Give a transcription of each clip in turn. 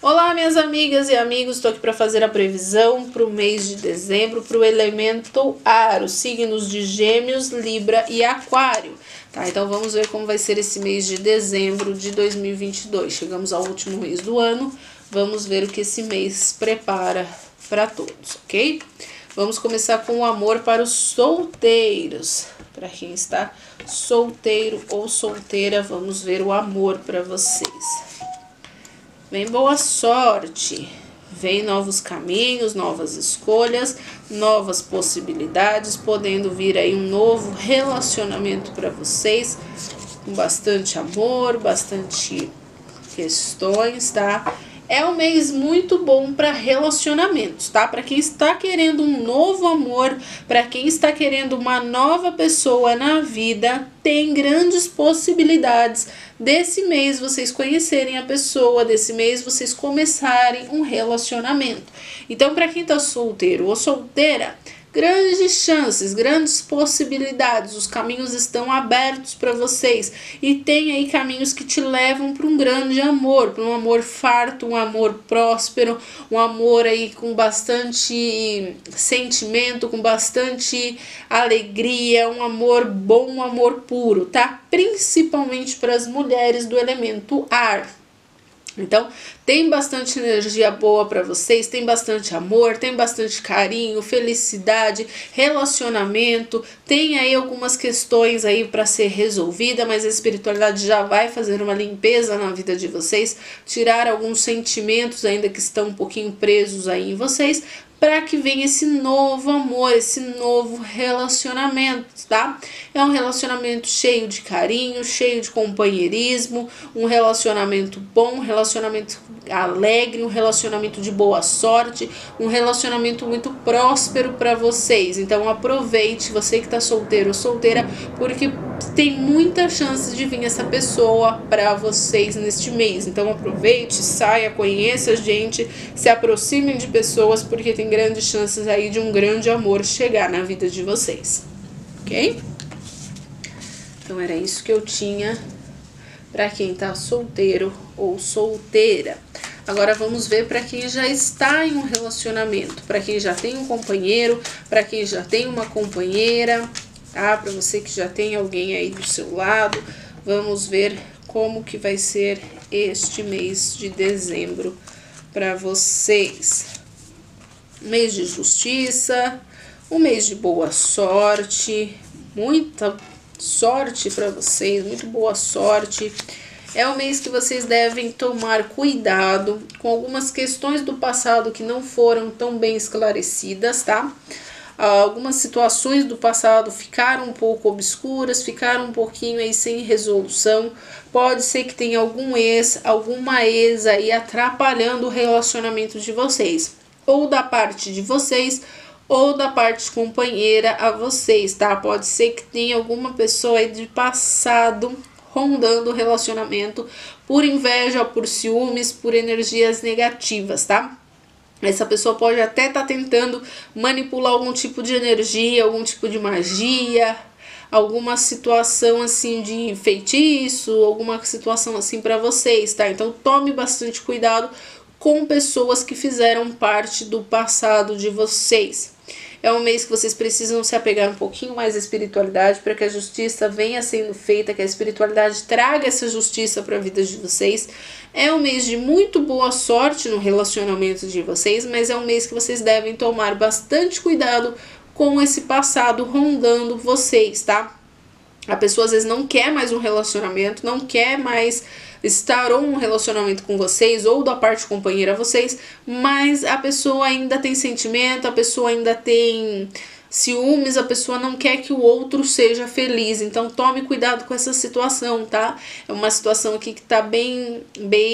Olá, minhas amigas e amigos, estou aqui para fazer a previsão para o mês de dezembro, para o elemento ar, os signos de Gêmeos, Libra e Aquário. Tá, então vamos ver como vai ser esse mês de dezembro de 2022. Chegamos ao último mês do ano, vamos ver o que esse mês prepara para todos, ok? Vamos começar com o amor para os solteiros. Para quem está solteiro ou solteira, vamos ver o amor para vocês. Vem boa sorte, vem novos caminhos, novas escolhas, novas possibilidades, podendo vir aí um novo relacionamento para vocês, com bastante amor, bastante questões, tá? É um mês muito bom para relacionamentos, tá? Para quem está querendo um novo amor, para quem está querendo uma nova pessoa na vida, tem grandes possibilidades desse mês vocês conhecerem a pessoa, desse mês vocês começarem um relacionamento. Então, para quem está solteiro ou solteira, grandes chances, grandes possibilidades, os caminhos estão abertos para vocês e tem aí caminhos que te levam para um grande amor, para um amor farto, um amor próspero, um amor aí com bastante sentimento, com bastante alegria, um amor bom, um amor puro, tá? Principalmente para as mulheres do elemento ar. Então, tem bastante energia boa para vocês, tem bastante amor, tem bastante carinho, felicidade, relacionamento, tem aí algumas questões aí para ser resolvida, mas a espiritualidade já vai fazer uma limpeza na vida de vocês, tirar alguns sentimentos ainda que estão um pouquinho presos aí em vocês, para que venha esse novo amor, esse novo relacionamento, tá? É um relacionamento cheio de carinho, cheio de companheirismo, um relacionamento bom, um relacionamento alegre, um relacionamento de boa sorte, um relacionamento muito próspero para vocês. Então aproveite, você que tá solteiro ou solteira, porque tem muita chance de vir essa pessoa para vocês neste mês. Então aproveite, saia, conheça gente, se aproximem de pessoas, porque tem grandes chances aí de um grande amor chegar na vida de vocês, ok? Então era isso que eu tinha para quem tá solteiro ou solteira. Agora vamos ver para quem já está em um relacionamento, para quem já tem um companheiro, para quem já tem uma companheira, tá? Para você que já tem alguém aí do seu lado, vamos ver como que vai ser este mês de dezembro para vocês. Mês de justiça, um mês de boa sorte, muita sorte para vocês, muito boa sorte. É um mês que vocês devem tomar cuidado com algumas questões do passado que não foram tão bem esclarecidas, tá? Algumas situações do passado ficaram um pouco obscuras, ficaram um pouquinho aí sem resolução. Pode ser que tenha algum ex, alguma ex aí atrapalhando o relacionamento de vocês, ou da parte de vocês, ou da parte companheira a vocês, tá? Pode ser que tenha alguma pessoa aí de passado rondando o relacionamento por inveja, por ciúmes, por energias negativas, tá? Essa pessoa pode até estar tentando manipular algum tipo de energia, algum tipo de magia, alguma situação assim de feitiço, alguma situação assim para vocês, tá? Então tome bastante cuidado com pessoas que fizeram parte do passado de vocês. É um mês que vocês precisam se apegar um pouquinho mais à espiritualidade para que a justiça venha sendo feita, que a espiritualidade traga essa justiça para a vida de vocês. É um mês de muito boa sorte no relacionamento de vocês, mas é um mês que vocês devem tomar bastante cuidado com esse passado rondando vocês, tá? A pessoa às vezes não quer mais um relacionamento, não quer mais estar ou um relacionamento com vocês ou da parte companheira a vocês, mas a pessoa ainda tem sentimento, a pessoa ainda tem ciúmes, a pessoa não quer que o outro seja feliz. Então tome cuidado com essa situação, tá? É uma situação aqui que tá bem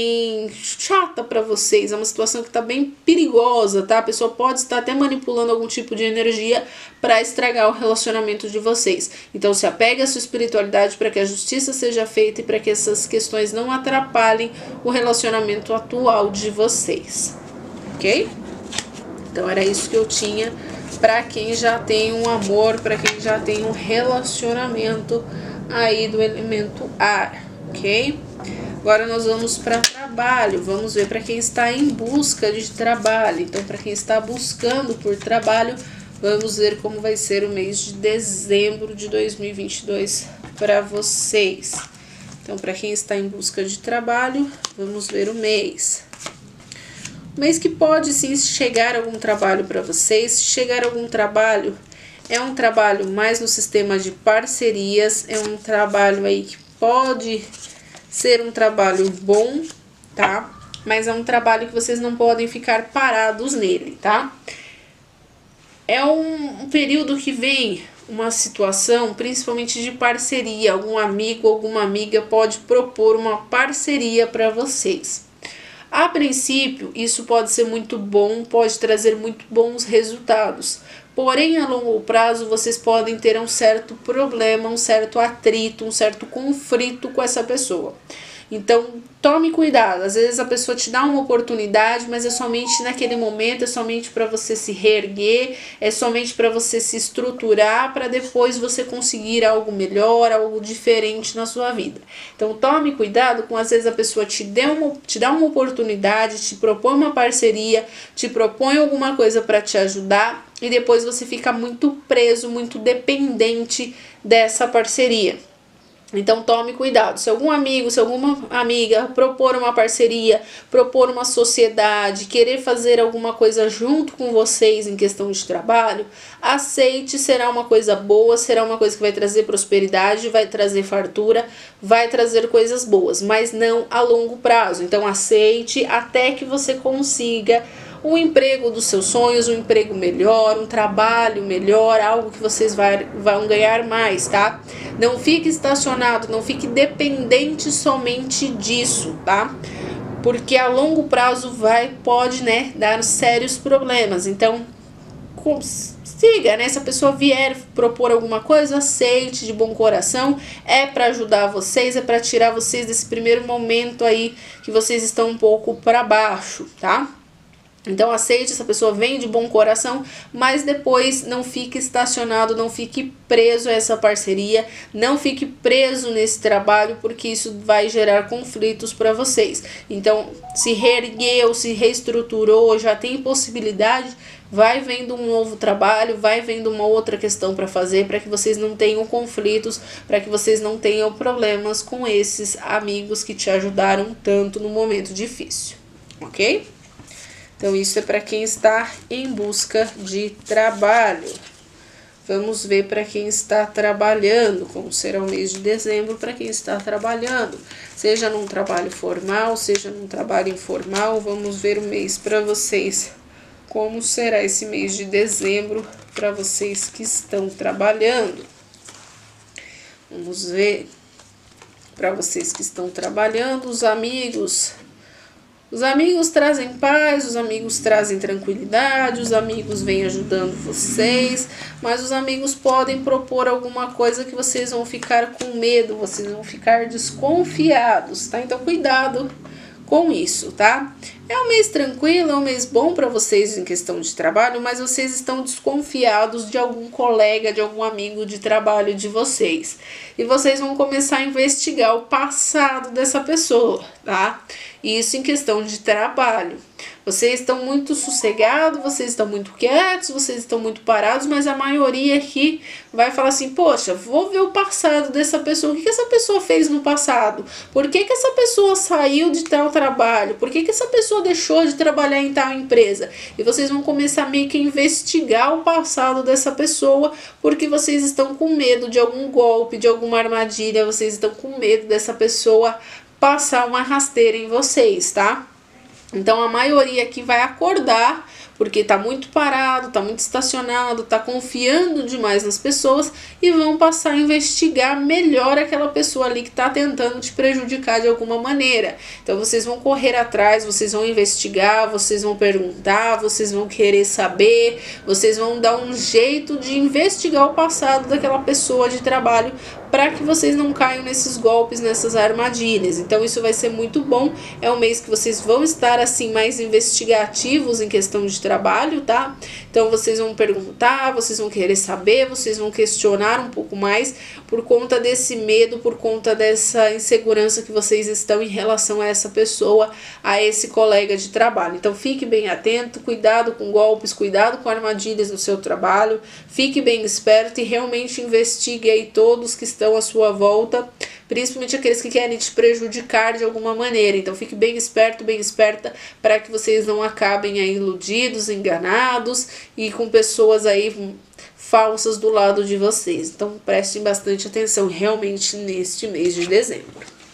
chata para vocês, é uma situação que tá bem perigosa, tá? A pessoa pode estar até manipulando algum tipo de energia para estragar o relacionamento de vocês. Então se apegue à sua espiritualidade para que a justiça seja feita e para que essas questões não atrapalhem o relacionamento atual de vocês, ok? Então era isso que eu tinha para quem já tem um amor, para quem já tem um relacionamento aí do elemento ar, ok? Agora nós vamos para trabalho. trabalho. Vamos ver para quem está em busca de trabalho. Então, para quem está buscando por trabalho, vamos ver como vai ser o mês de dezembro de 2022 para vocês. Então, para quem está em busca de trabalho, vamos ver o mês. Um mês que pode sim chegar algum trabalho para vocês. Se chegar algum trabalho, é um trabalho mais no sistema de parcerias, é um trabalho aí que pode ser um trabalho bom, tá? Mas é um trabalho que vocês não podem ficar parados nele, tá? É um período que vem uma situação, principalmente de parceria. Algum amigo, alguma amiga pode propor uma parceria para vocês. A princípio, isso pode ser muito bom, pode trazer muito bons resultados. Porém, a longo prazo, vocês podem ter um certo problema, um certo atrito, um certo conflito com essa pessoa. Então, tome cuidado. Às vezes a pessoa te dá uma oportunidade, mas é somente naquele momento, é somente para você se reerguer, é somente para você se estruturar, para depois você conseguir algo melhor, algo diferente na sua vida. Então, tome cuidado com, às vezes, a pessoa te dá uma oportunidade, te propõe uma parceria, te propõe alguma coisa para te ajudar e depois você fica muito preso, muito dependente dessa parceria. Então tome cuidado, se algum amigo, se alguma amiga propor uma parceria, propor uma sociedade, querer fazer alguma coisa junto com vocês em questão de trabalho, aceite, será uma coisa boa, será uma coisa que vai trazer prosperidade, vai trazer fartura, vai trazer coisas boas, mas não a longo prazo. Então aceite até que você consiga um emprego dos seus sonhos, um emprego melhor, um trabalho melhor, algo que vocês vão ganhar mais, tá? Não fique estacionado, não fique dependente somente disso, tá? Porque a longo prazo pode, né, dar sérios problemas. Então, siga, né? Se a pessoa vier propor alguma coisa, aceite de bom coração. É para ajudar vocês, é para tirar vocês desse primeiro momento aí que vocês estão um pouco para baixo, tá? Então aceite, essa pessoa vem de bom coração, mas depois não fique estacionado, não fique preso a essa parceria, não fique preso nesse trabalho, porque isso vai gerar conflitos para vocês. Então, se reergueu, se reestruturou, já tem possibilidade, vai vendo um novo trabalho, vai vendo uma outra questão para fazer, para que vocês não tenham conflitos, para que vocês não tenham problemas com esses amigos que te ajudaram tanto no momento difícil, ok? Então, isso é para quem está em busca de trabalho. Vamos ver para quem está trabalhando, como será o mês de dezembro para quem está trabalhando. Seja num trabalho formal, seja num trabalho informal, vamos ver o mês para vocês. Como será esse mês de dezembro para vocês que estão trabalhando. Vamos ver para vocês que estão trabalhando, os amigos. Os amigos trazem paz, os amigos trazem tranquilidade, os amigos vêm ajudando vocês, mas os amigos podem propor alguma coisa que vocês vão ficar com medo, vocês vão ficar desconfiados, tá? Então cuidado com isso, tá? É um mês tranquilo, é um mês bom para vocês em questão de trabalho, mas vocês estão desconfiados de algum colega, de algum amigo de trabalho de vocês. E vocês vão começar a investigar o passado dessa pessoa, tá? Isso em questão de trabalho. Vocês estão muito sossegados, vocês estão muito quietos, vocês estão muito parados, mas a maioria aqui vai falar assim, poxa, vou ver o passado dessa pessoa, o que essa pessoa fez no passado? Por que essa pessoa saiu de tal trabalho? Por que essa pessoa deixou de trabalhar em tal empresa? E vocês vão começar meio que a investigar o passado dessa pessoa, porque vocês estão com medo de algum golpe, de alguma armadilha, vocês estão com medo dessa pessoa passar uma rasteira em vocês, tá? Então a maioria aqui vai acordar, porque tá muito parado, tá muito estacionado, tá confiando demais nas pessoas e vão passar a investigar melhor aquela pessoa ali que tá tentando te prejudicar de alguma maneira. Então vocês vão correr atrás, vocês vão investigar, vocês vão perguntar, vocês vão querer saber, vocês vão dar um jeito de investigar o passado daquela pessoa de trabalho para que vocês não caiam nesses golpes, nessas armadilhas. Então isso vai ser muito bom. É um mês que vocês vão estar assim mais investigativos em questão de trabalho, tá? Então vocês vão perguntar, vocês vão querer saber, vocês vão questionar um pouco mais por conta desse medo, por conta dessa insegurança que vocês estão em relação a essa pessoa, a esse colega de trabalho. Então fique bem atento, cuidado com golpes, cuidado com armadilhas no seu trabalho, fique bem esperto e realmente investigue aí todos que estão à sua volta, principalmente aqueles que querem te prejudicar de alguma maneira. Então fique bem esperto, bem esperta, para que vocês não acabem aí iludidos, enganados e com pessoas aí falsas do lado de vocês. Então prestem bastante atenção realmente neste mês de dezembro,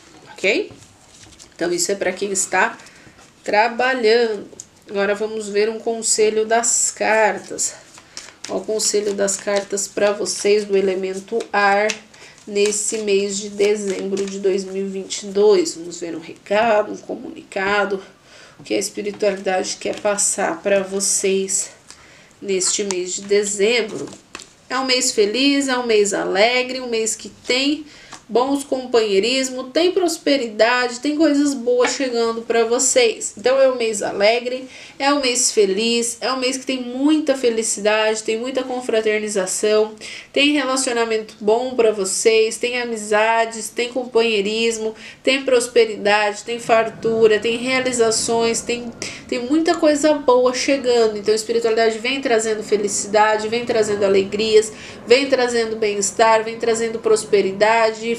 ok? Então isso é para quem está trabalhando. Agora vamos ver um conselho das cartas. O conselho das cartas para vocês do elemento ar nesse mês de dezembro de 2022. Vamos ver um recado, um comunicado, o que a espiritualidade quer passar para vocês neste mês de dezembro. É um mês feliz, é um mês alegre, um mês que tem bons companheirismo, tem prosperidade, tem coisas boas chegando para vocês. Então é um mês alegre, é um mês feliz, é um mês que tem muita felicidade, tem muita confraternização, tem relacionamento bom para vocês, tem amizades, tem companheirismo, tem prosperidade, tem fartura, tem realizações, tem muita coisa boa chegando. Então a espiritualidade vem trazendo felicidade, vem trazendo alegrias, vem trazendo bem-estar, vem trazendo prosperidade,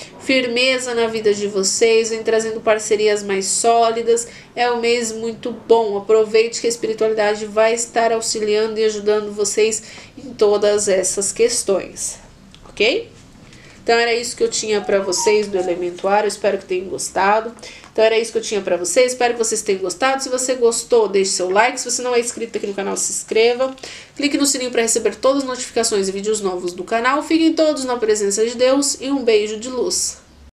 firmeza na vida de vocês, vem trazendo parcerias mais sólidas. É um mês muito bom. Aproveite que a espiritualidade vai estar auxiliando e ajudando vocês em todas essas questões, ok? Então era isso que eu tinha para vocês do elemento ar, eu espero que tenham gostado. Então era isso que eu tinha para vocês, espero que vocês tenham gostado. Se você gostou, deixe seu like. Se você não é inscrito aqui no canal, se inscreva. Clique no sininho para receber todas as notificações e vídeos novos do canal. Fiquem todos na presença de Deus e um beijo de luz.